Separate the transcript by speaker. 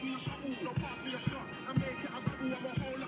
Speaker 1: me a shovel, no pass me a shot. I make it a double, I'm a whole